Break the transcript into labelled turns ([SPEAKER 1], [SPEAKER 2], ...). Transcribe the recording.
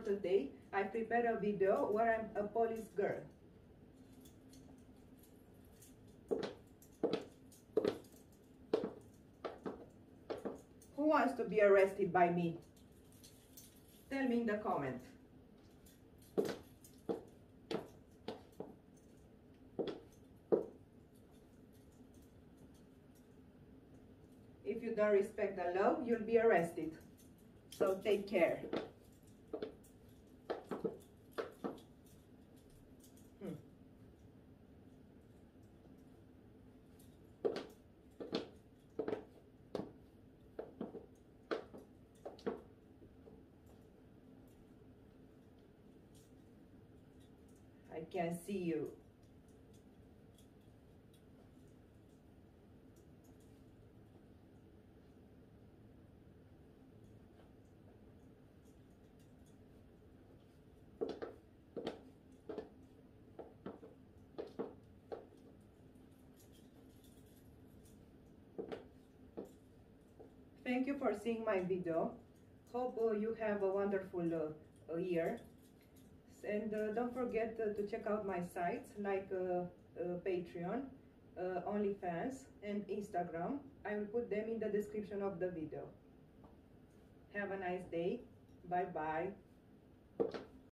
[SPEAKER 1] today. I prepared a video where I'm a police girl. Who wants to be arrested by me? Tell me in the comment. If you don't respect the law, you'll be arrested. So take care. I can see you. Thank you for seeing my video. Hope you have a wonderful year. And don't forget to check out my sites like Patreon, OnlyFans, and Instagram. I will put them in the description of the video. Have a nice day. Bye bye.